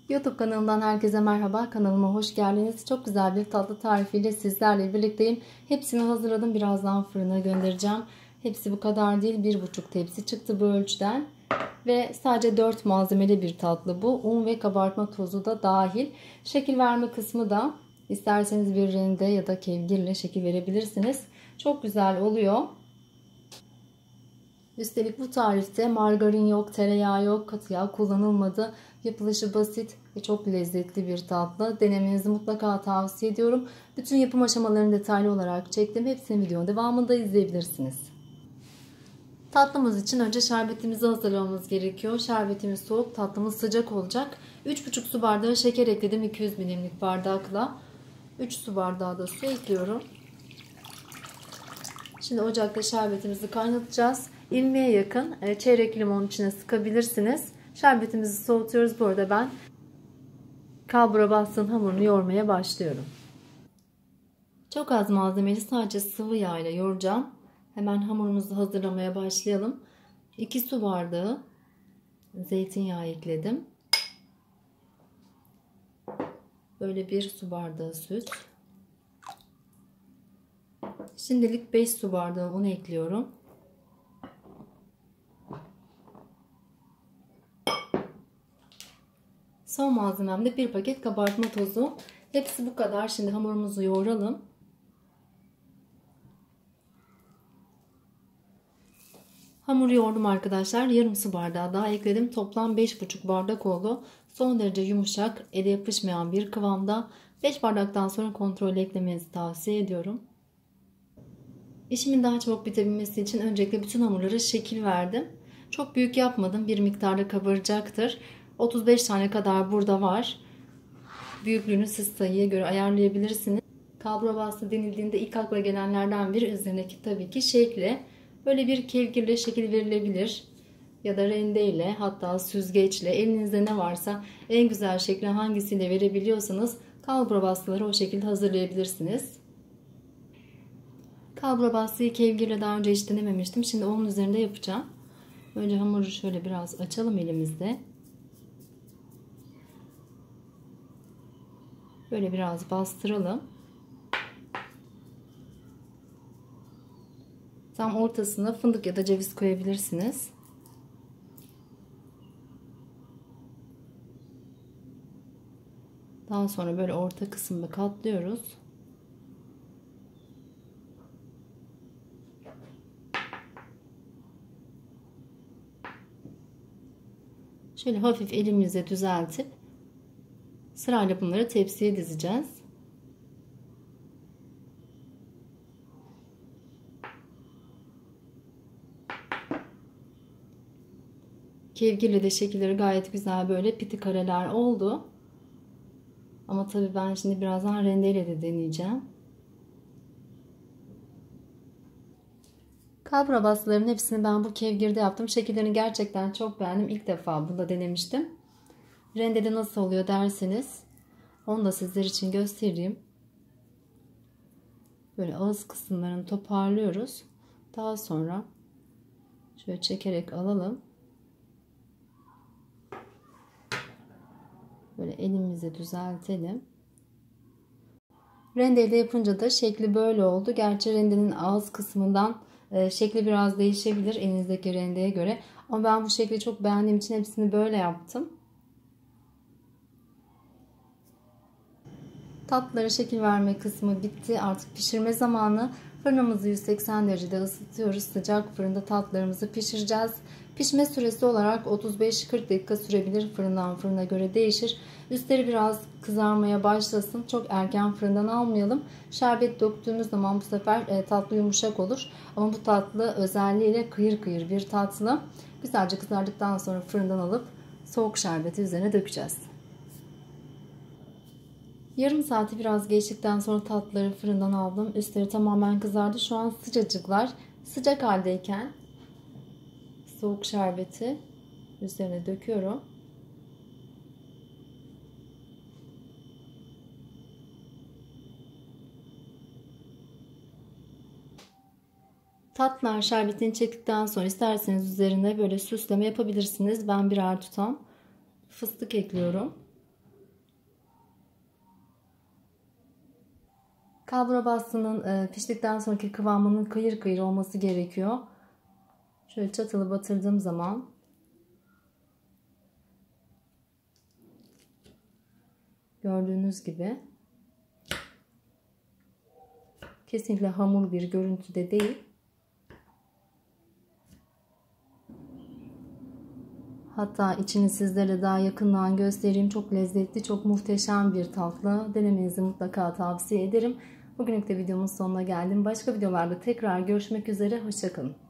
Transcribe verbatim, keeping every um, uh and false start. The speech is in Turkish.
YouTube kanalımdan herkese merhaba. Kanalıma hoş geldiniz. Çok güzel bir tatlı tarifiyle sizlerle birlikteyim. Hepsini hazırladım. Birazdan fırına göndereceğim. Hepsi bu kadar değil. Bir buçuk tepsi çıktı bu ölçüden. Ve sadece dört malzemeli bir tatlı bu. Un ve kabartma tozu da dahil. Şekil verme kısmı da isterseniz bir rende ya da kevgirle şekil verebilirsiniz. Çok güzel oluyor. Üstelik bu tarifte margarin yok, tereyağı yok, katı yağ kullanılmadı. Yapılışı basit ve çok lezzetli bir tatlı. Denemenizi mutlaka tavsiye ediyorum. Bütün yapım aşamalarını detaylı olarak çektim. Hepsini videonun devamında izleyebilirsiniz. Tatlımız için önce şerbetimizi hazırlamamız gerekiyor. Şerbetimiz soğuk, tatlımız sıcak olacak. üç buçuk su bardağı şeker ekledim iki yüz milimlik bardakla. üç su bardağı da su ekliyorum. Şimdi ocakta şerbetimizi kaynatacağız. İlmeğe yakın çeyrek limon içine sıkabilirsiniz. Şerbetimizi soğutuyoruz. Bu arada ben kalbura bastığın hamurunu yoğurmaya başlıyorum. Çok az malzemeli sadece sıvı yağ ile yoğuracağım. Hemen hamurumuzu hazırlamaya başlayalım. iki su bardağı zeytinyağı ekledim. Böyle bir su bardağı süt. Şimdilik beş su bardağı un ekliyorum. Son malzemem de bir paket kabartma tozu. Hepsi bu kadar. Şimdi hamurumuzu yoğuralım. Hamuru yoğurdum arkadaşlar. Yarım su bardağı daha ekledim. Toplam beş buçuk bardak oldu. Son derece yumuşak, ele yapışmayan bir kıvamda. beş bardaktan sonra kontrol eklemenizi tavsiye ediyorum. İşimin daha çabuk bitebilmesi için öncelikle bütün hamurlara şekil verdim. Çok büyük yapmadım. Bir miktarda kabaracaktır. otuz beş tane kadar burada var. Büyüklüğünü siz sayıya göre ayarlayabilirsiniz. Kalbura bastı denildiğinde ilk akla gelenlerden biri üzerindeki tabii ki şekli. Böyle bir kevgirle şekil verilebilir. Ya da rendeyle, hatta süzgeçle, elinizde ne varsa en güzel şekli hangisiyle verebiliyorsanız kalbura bastıları o şekilde hazırlayabilirsiniz. Kalbura bastığı kevgirle daha önce hiç denememiştim. Şimdi onun üzerinde yapacağım. Önce hamuru şöyle biraz açalım elimizde. Böyle biraz bastıralım. Tam ortasına fındık ya da ceviz koyabilirsiniz. Daha sonra böyle orta kısmını katlıyoruz. Şöyle hafif elimizle düzeltip sırayla bunları tepsiye dizeceğiz. Kevgirle de şekilleri gayet güzel böyle piti kareler oldu. Ama tabii ben şimdi birazdan rendeyle de deneyeceğim. Kalbura bastılarının hepsini ben bu kevgirde yaptım. Şekillerini gerçekten çok beğendim. İlk defa bunda denemiştim. Rendede nasıl oluyor derseniz onu da sizler için göstereyim. Böyle ağız kısımlarını toparlıyoruz. Daha sonra şöyle çekerek alalım. Böyle elimizi düzeltelim. Rendeyle yapınca da şekli böyle oldu. Gerçi rendenin ağız kısmından e, şekli biraz değişebilir elinizdeki rendeye göre. Ama ben bu şekli çok beğendiğim için hepsini böyle yaptım. Tatlılara şekil verme kısmı bitti. Artık pişirme zamanı. Fırınımızı yüz seksen derecede ısıtıyoruz. Sıcak fırında tatlılarımızı pişireceğiz. Pişme süresi olarak otuz beş kırk dakika sürebilir. Fırından fırına göre değişir. Üstleri biraz kızarmaya başlasın. Çok erken fırından almayalım. Şerbet döktüğümüz zaman bu sefer tatlı yumuşak olur. Ama bu tatlı özelliğiyle kıyır kıyır bir tatlı. Güzelce kızardıktan sonra fırından alıp soğuk şerbeti üzerine dökeceğiz. Yarım saati biraz geçtikten sonra tatlıları fırından aldım. Üstleri tamamen kızardı. Şu an sıcacıklar. Sıcak haldeyken soğuk şerbeti üzerine döküyorum. Tatlılar şerbetini çektikten sonra isterseniz üzerine böyle süsleme yapabilirsiniz. Ben birer tutam fıstık ekliyorum. Kalbura bastının e, piştikten sonraki kıvamının kıyır kıyır olması gerekiyor. Şöyle çatalı batırdığım zaman gördüğünüz gibi kesinlikle hamur bir görüntüde değil. Hatta içini sizlere daha yakından göstereyim. Çok lezzetli, çok muhteşem bir tatlı. Denemenizi mutlaka tavsiye ederim. Bugünlük de videomun sonuna geldim. Başka videolarda tekrar görüşmek üzere. Hoşça kalın.